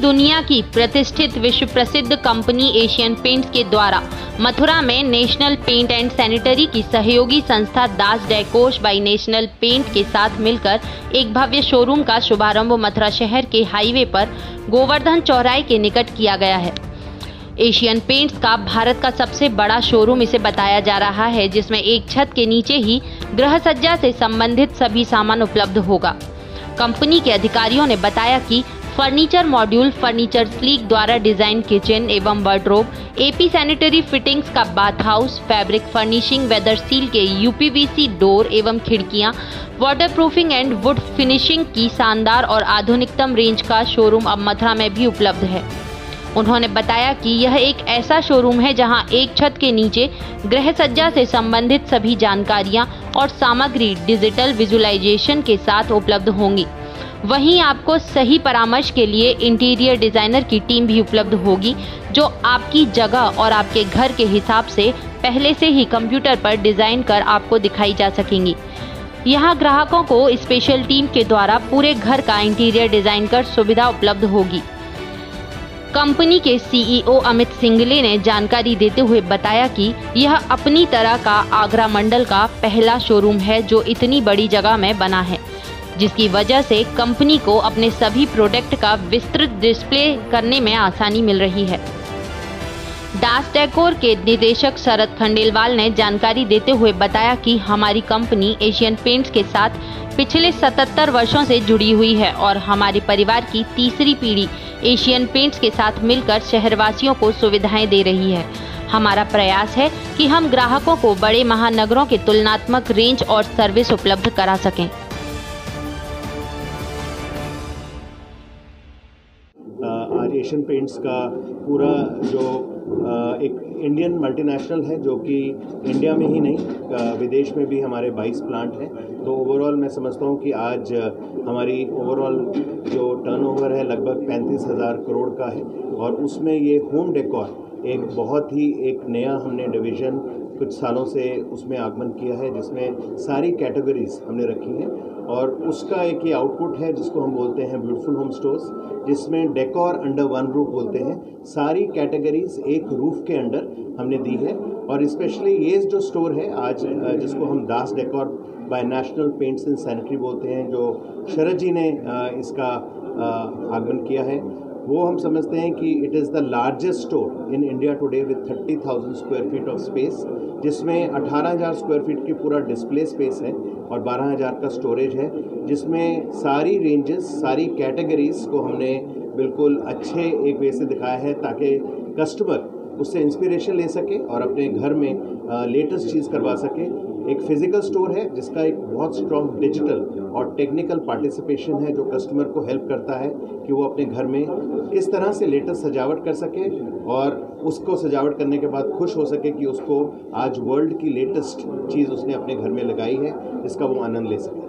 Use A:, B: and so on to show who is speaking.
A: दुनिया की प्रतिष्ठित विश्व प्रसिद्ध कंपनी एशियन पेंट्स के द्वारा मथुरा में नेशनल पेंट एंड सैनिटरी की सहयोगी संस्था Das Decor by National Paint के साथ मिलकर एक भव्य शोरूम का शुभारंभ मथुरा शहर के हाईवे पर गोवर्धन चौराहे के निकट किया गया है। एशियन पेंट्स का भारत का सबसे बड़ा शोरूम इसे बताया जा रहा है, जिसमें एक छत के नीचे ही गृह सज्जा से संबंधित सभी सामान उपलब्ध होगा। कंपनी के अधिकारियों ने बताया कि फर्नीचर मॉड्यूल, फर्नीचर स्लीक द्वारा डिजाइन किचन एवं वार्डरोब, एपी सैनिटरी फिटिंग्स का bath house, fabric furnishing, weather seal के यूपीवीसी डोर एवं खिड़कियां, वाटरप्रूफिंग एंड वुड फिनिशिंग की शानदार और आधुनिकतम रेंज का शोरूम अब मथुरा में भी उपलब्ध है। उन्होंने बताया कि यह एक ऐसा शोरूम है जहां एक छत के नीचे गृह सज्जा से संबंधित सभी जानकारियां और सामग्री डिजिटल विजुअलाइजेशन के साथ उपलब्ध होंगी। वहीं आपको सही परामर्श के लिए इंटीरियर डिजाइनर की टीम भी उपलब्ध होगी, जो आपकी जगह और आपके घर के हिसाब से पहले से ही कंप्यूटर पर डिजाइन कर आपको दिखाई जा सकेंगी। यहां ग्राहकों को स्पेशल टीम के द्वारा पूरे घर का इंटीरियर डिजाइन कर सुविधा उपलब्ध होगी। कंपनी के सीईओ अमित सिंगले ने जानकारी देते हुए बताया कि यह अपनी तरह का आगरा मंडल का पहला शोरूम है जो इतनी बड़ी जगह में बना है, जिसकी वजह से कंपनी को अपने सभी प्रोडक्ट का विस्तृत डिस्प्ले करने में आसानी मिल रही है। दास डेकोर के निदेशक शरद खंडेलवाल ने जानकारी देते हुए बताया कि हमारी कंपनी एशियन पेंट्स के साथ पिछले 77 वर्षों से जुड़ी हुई है और हमारे परिवार की तीसरी पीढ़ी एशियन पेंट्स के साथ मिलकर शहरवासियों को सुविधाएं दे रही है। हमारा प्रयास है कि हम ग्राहकों को बड़े महानगरों के तुलनात्मक रेंज और सर्विस उपलब्ध करा सकें।
B: एशियन पेंट्स का पूरा जो एक इंडियन मल्टीनेशनल है, जो कि इंडिया में ही नहीं विदेश में भी हमारे 22 प्लांट हैं। तो ओवरऑल मैं समझता हूँ कि आज हमारी ओवरऑल जो टर्नओवर है लगभग 35,000 करोड़ का है और उसमें ये होम डेकोर एक बहुत ही एक नया हमने डिवीज़न कुछ सालों से उसमें आगमन किया है, जिसमें सारी कैटेगरीज हमने रखी हैं और उसका एक ये आउटपुट है जिसको हम बोलते हैं ब्यूटीफुल होम स्टोर्स, जिसमें डेकोर अंडर वन रूफ बोलते हैं। सारी कैटेगरीज एक रूफ के अंडर हमने दी है और स्पेशली ये जो स्टोर है आज जिसको हम Das Decor by National Paints and sanitary बोलते हैं, जो शरद जी ने इसका आगमन किया है, वो हम समझते हैं कि it is the largest store in India today with 30,000 square feet of space, जिसमें 18,000 स्क्वायर फीट की पूरा डिस्प्ले स्पेस है और 12,000 का स्टोरेज है, जिसमें सारी रेंजेस, सारी कैटेगरीज को हमने बिल्कुल अच्छे एक वे से दिखाया है ताकि कस्टमर उससे इंस्पिरेशन ले सके और अपने घर में लेटेस्ट चीज़ करवा सके। एक फिजिकल स्टोर है जिसका एक बहुत स्ट्रॉन्ग डिजिटल और टेक्निकल पार्टिसिपेशन है, जो कस्टमर को हेल्प करता है कि वो अपने घर में किस तरह से लेटेस्ट सजावट कर सके और उसको सजावट करने के बाद खुश हो सके कि उसको आज वर्ल्ड की लेटेस्ट चीज़ उसने अपने घर में लगाई है, जिसका वो आनंद ले सके।